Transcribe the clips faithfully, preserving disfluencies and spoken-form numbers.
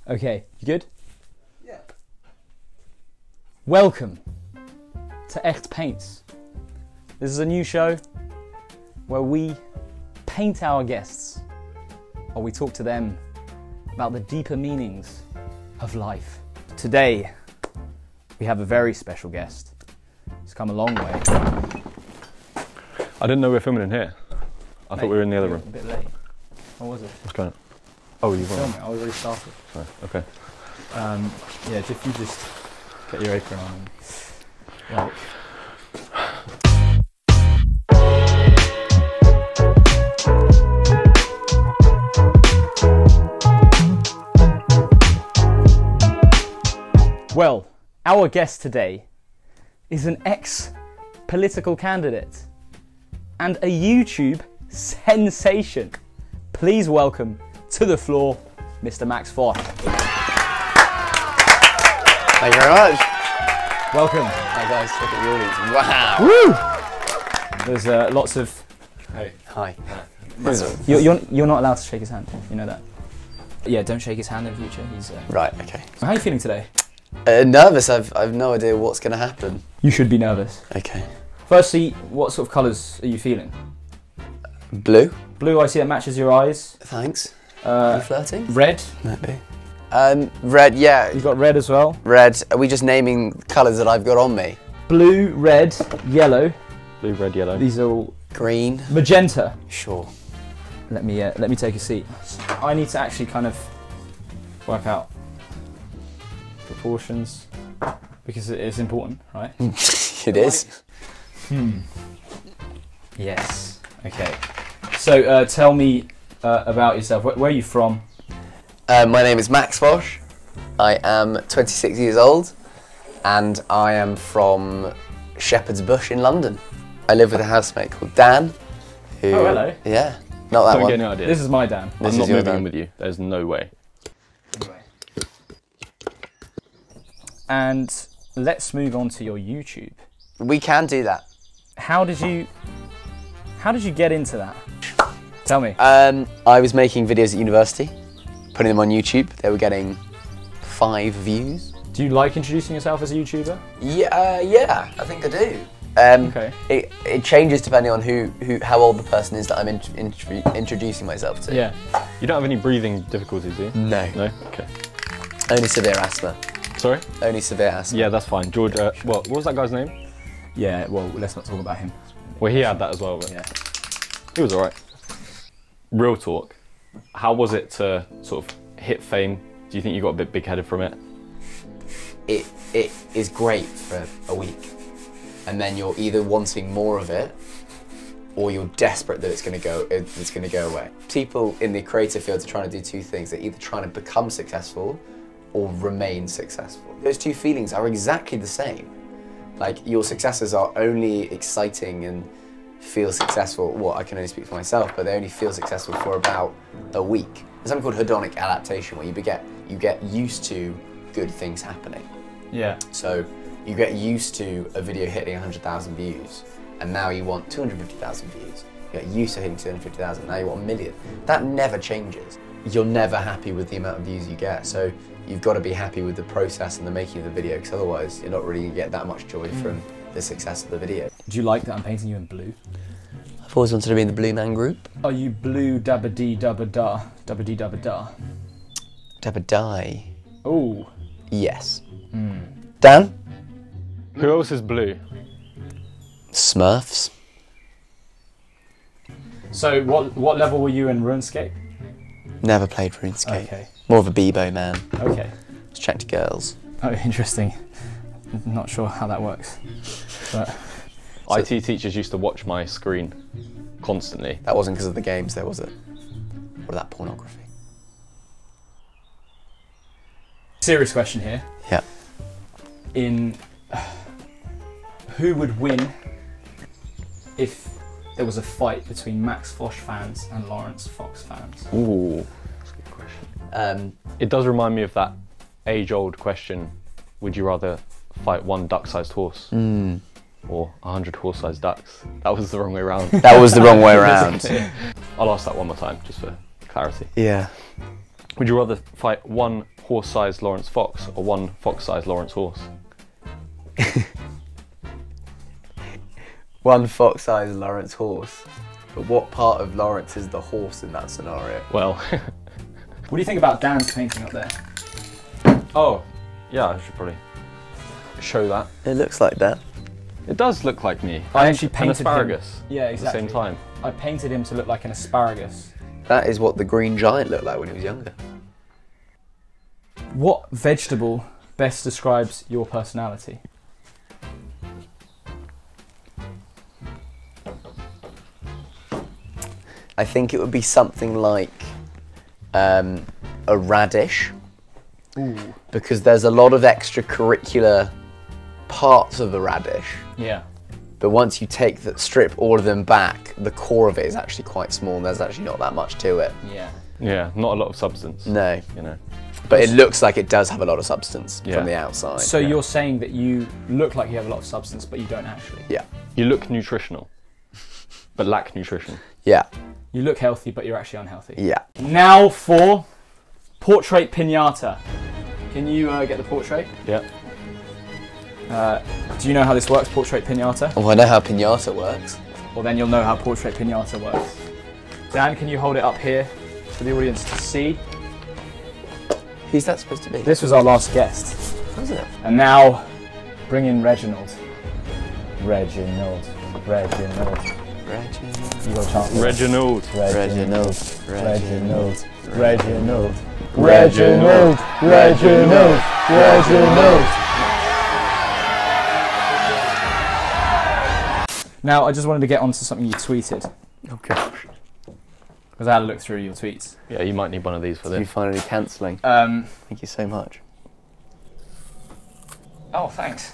Okay, you good? Yeah. Welcome to E C H T Paints. This is a new show where we paint our guests, or we talk to them about the deeper meanings of life. Today, we have a very special guest. He's come a long way. I didn't know we were filming in here. I Mate, thought we were in the other room. A bit late. What was it? What's going on? Oh, you were Filming. I already started. Sorry. Okay. Um, yeah, if you just get your apron on. And, like, well, our guest today is an ex-political candidate and a YouTube sensation. Please welcome to the floor, Mister Max Fosh. Thank you very much. Welcome. Hey guys, look at the audience. Wow. Woo! There's uh, lots of... Hey. Hi. You're, you're, you're not allowed to shake his hand, you know that? Yeah, don't shake his hand in the future. He's, uh... Right, okay. How are you feeling today? Uh, nervous, I've, I've no idea what's going to happen. You should be nervous. Okay. Firstly, what sort of colours are you feeling? Blue. Blue, I see that matches your eyes. Thanks. Are Uh, you flirting? red. Maybe. Um, red, yeah. You've got red as well. Red. Are we just naming colours that I've got on me? Blue, red, yellow. Blue, red, yellow. These are all Green. magenta. Sure. Let me uh, let me take a seat. I need to actually kind of work out proportions because it is important, right? It is. Hmm. Yes. Okay. So uh, tell me uh, about yourself. Where, where are you from? Uh, my name is Max Fosh. I am twenty-six years old and I am from Shepherd's Bush in London. I live with a housemate called Dan. Who, Oh, hello. Yeah, not that Don't one. get any idea. This is my Dan. This I'm not is your moving Dan. in with you. There's no way. And let's move on to your YouTube. We can do that. How did you How did you get into that? Tell me. Um, I was making videos at university, putting them on YouTube. They were getting five views. Do you like introducing yourself as a YouTuber? Yeah, uh, yeah, I think I do. Um, Okay. It, it changes depending on who, who, how old the person is that I'm in, in, introducing myself to. Yeah. You don't have any breathing difficulties, do you? No. No? Okay. Only severe asthma. Sorry? Only severe asthma. Yeah, that's fine. George, uh, well, what was that guy's name? Yeah, well, let's not talk about him. Well, he had that as well, but Yeah. he was alright. Real talk. How was it to sort of hit fame? Do you think you got a bit big-headed from it? It, it is great for a week. And then you're either wanting more of it or you're desperate that it's going to go it's going to go away. People in the creative field are trying to do two things. They're either trying to become successful or remain successful. Those two feelings are exactly the same. Like, your successes are only exciting and feel successful, well, I can only speak for myself, but they only feel successful for about a week. There's something called hedonic adaptation where you get, you get used to good things happening. Yeah. So you get used to a video hitting one hundred thousand views, and now you want two hundred fifty thousand views. You get used to hitting two hundred fifty thousand, now you want a million. That never changes. You're never happy with the amount of views you get, so you've got to be happy with the process and the making of the video, because otherwise you're not really going to get that much joy mm. from the success of the video. Do you like that I'm painting you in blue? I've always wanted to be in the Blue Man Group. Are you blue dabba dee dabba da? Dabba dee dabba da? Dabba die. Oh. Yes. Mm. Dan? Who else is blue? Smurfs. So what what level were you in RuneScape? Never played RuneScape. Okay. More of a Bebo man. Okay. Just chat to girls. Oh, interesting. Not sure how that works. But I T teachers used to watch my screen constantly. That wasn't because of the games, though, was it? Or that pornography? serious question here. Yeah. In who would win if there was a fight between Max Fosh fans and Lawrence Fox fans? Ooh, that's a good question. Um, it does remind me of that age-old question, would you rather fight one duck-sized horse mm. or a hundred horse-sized ducks? That was the wrong way around. That was the wrong way around. I'll ask that one more time, just for clarity. Yeah. Would you rather fight one horse-sized Lawrence fox or one fox-sized Lawrence horse? One fox-sized Lawrence horse. But what part of Lawrence is the horse in that scenario? Well, What do you think about Dan's painting up there? oh, yeah, I should probably show that. It looks like that. It does look like me. I actually An painted asparagus him. Yeah, exactly. At the same time. I painted him to look like an asparagus. That is what the green giant looked like when he was younger. What vegetable best describes your personality? I think it would be something like um, a radish. Ooh. Because there's a lot of extracurricular parts of the radish. Yeah. But once you take the strip all of them back, the core of it is actually quite small and there's actually not that much to it. Yeah. Yeah, not a lot of substance. No. You know. But it looks like it does have a lot of substance Yeah. from the outside. So Yeah. you're saying that you look like you have a lot of substance, but you don't actually? Yeah. You look nutritional, but lack nutrition. Yeah. You look healthy, but you're actually unhealthy. Yeah. Now for portrait pinata. Can you uh, get the portrait? Yeah. Uh, do you know how this works, portrait pinata? Oh, I know how piñata works. Well, then you'll know how portrait pinata works. Dan, can you hold it up here for the audience to see? Who's that supposed to be? This was our last guest. Wasn't it? And now, bring in Reginald. Reginald. Reginald. Reginald. You got a chance. Reginald. Reginald. Reginald. Reginald. Reginald. Reginald. Reginald. Now, I just wanted to get onto something you tweeted, Oh gosh. because I had a look through your tweets. Yeah, you might need one of these for Are you this. finally cancelling? Um, Thank you so much. oh, thanks.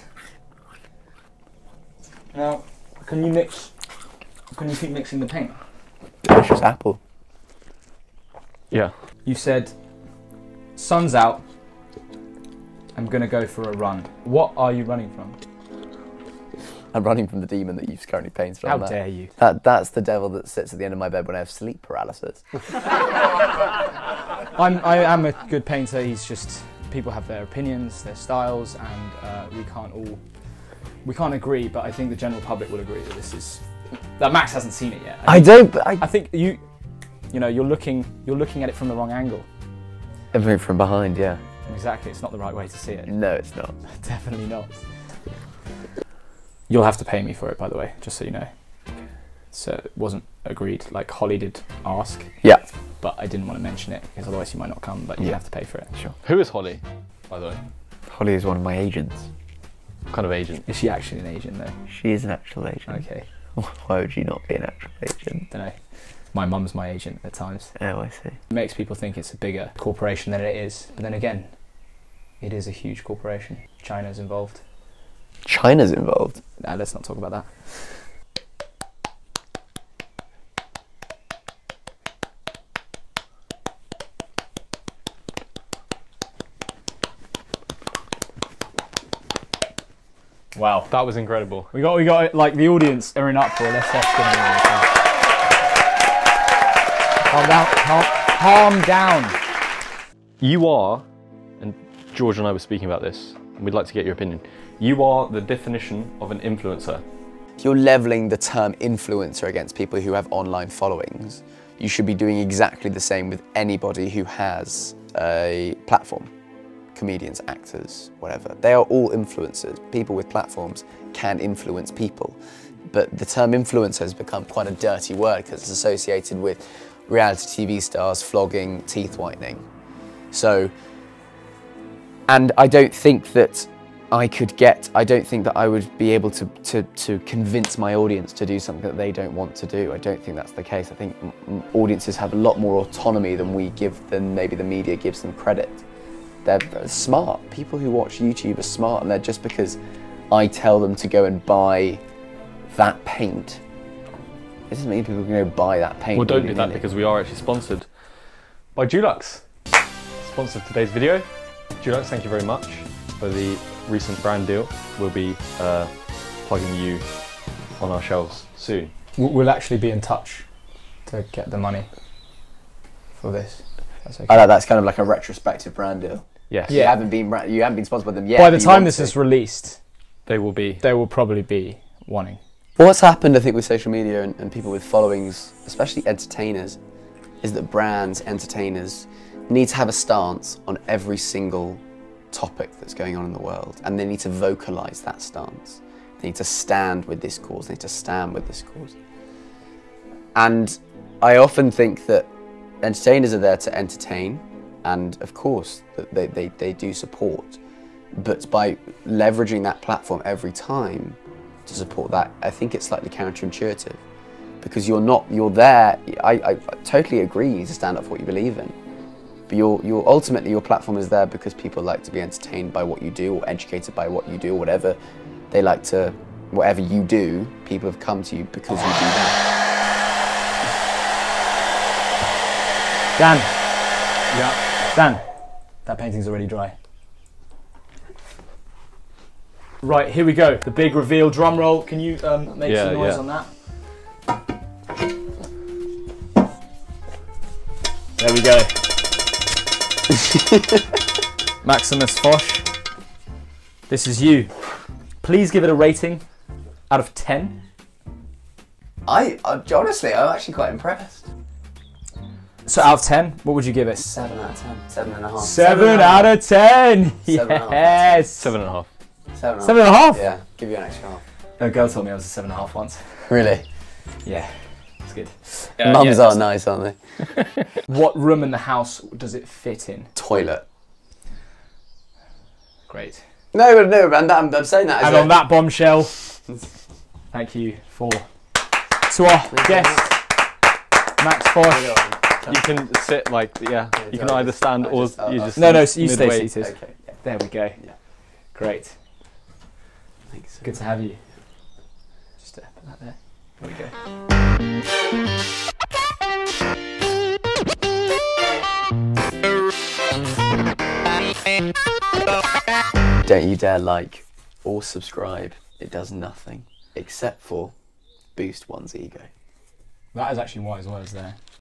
Now, can you mix? Can you keep mixing the paint? Delicious apple. Yeah. You said, sun's out, I'm gonna go for a run. What are you running from? I'm running from the demon that you've currently painted How on that. dare you? That, that's the devil that sits at the end of my bed when I have sleep paralysis. I'm, I am a good painter, he's just, people have their opinions, their styles, and uh, we can't all, we can't agree, but I think the general public will agree that this is, that Max hasn't seen it yet. I, I don't, but I... I think you, you know, you're looking, you're looking at it from the wrong angle. Everything from behind, yeah. Exactly, it's not the right way to see it. No, it's not. Definitely not. You'll have to pay me for it, by the way, just so you know. So it wasn't agreed, like Holly did ask, Yeah. but I didn't want to mention it, because otherwise you might not come, but you Yeah. have to pay for it. Sure. Who is Holly, by the way? Holly is one of my agents. What kind of agent? Is she actually an agent, though? She is an actual agent. Okay, Why would you not be an actual agent? don't know. My mum's my agent at times. Oh, I see. It makes people think it's a bigger corporation than it is, but then again, it is a huge corporation. China's involved. China's involved. Nah, let's not talk about that. Wow, That was incredible. we got we got like the audience are in uproar. Let's let's get them in. Calm down, calm, calm down. You are, and George and I were speaking about this, and we'd like to get your opinion. You are the definition of an influencer. If you're levelling the term influencer against people who have online followings, you should be doing exactly the same with anybody who has a platform. Comedians, actors, whatever. They are all influencers. People with platforms can influence people. But the term influencer has become quite a dirty word because it's associated with reality T V stars, flogging, teeth whitening. So, and I don't think that I could get, I don't think that I would be able to, to, to convince my audience to do something that they don't want to do. I don't think that's the case. I think m audiences have a lot more autonomy than we give, than maybe the media gives them credit. They're, they're smart. People who watch YouTube are smart, and they're just because I tell them to go and buy that paint, it doesn't mean people can go buy that paint. Well, don't do that willy-nilly. because we are actually sponsored by Dulux. Sponsored today's video. Dulux, thank you very much for the recent brand deal. We'll be uh, plugging you on our shelves soon. We'll actually be in touch to get the money for this. That's okay. I like that's kind of like a retrospective brand deal. Yes. You Yeah. haven't been bra- you haven't been sponsored by them yet. By the but you time want this to. is released, They will be. they will probably be wanting. What's happened, I think, with social media and, and people with followings, especially entertainers, is that brands, entertainers, need to have a stance on every single topic that's going on in the world, and they need to vocalize that stance. They need to stand with this cause. They need to stand with this cause. And I often think that entertainers are there to entertain, and of course that they, they, they do support, but by leveraging that platform every time to support that, I think it's slightly counterintuitive, because you're not, you're there, I, I totally agree to stand up for what you believe in, but you're, you're ultimately, your platform is there because people like to be entertained by what you do, or educated by what you do, or whatever they like to, whatever you do, people have come to you because you do that. Dan, Yeah. Dan, that painting's already dry. Right, here we go. The big reveal drum roll. Can you um, make Yeah, some noise yeah. on that? There we go. Maximus Fosh. This is you. Please give it a rating out of ten. I, I honestly, I'm actually quite impressed. So out of ten, what would you give it? Seven out of ten. Seven and a half. Seven out of ten. Seven and a half. Yes. Seven and a half. Seven and a Seven and a half. Yeah, give you an extra half. A girl told me I was a seven and a half once. Really? Yeah, it's good. Mums are nice, aren't they? What room in the house does it fit in? Toilet. Great. No, but no, man, I'm, I'm saying that as And a, on that bombshell, thank you for to our guest, Max Fosh. You can sit like, yeah, you can I either just- stand I or just- I'll- you I'll- just No, no, so you stay midway. seated. Okay, yeah, There we go. yeah. Great. Thanks. Good to have you. Just uh, put that there. There we go. Don't you dare like or subscribe. It does nothing except for boost one's ego. That is actually wise words there.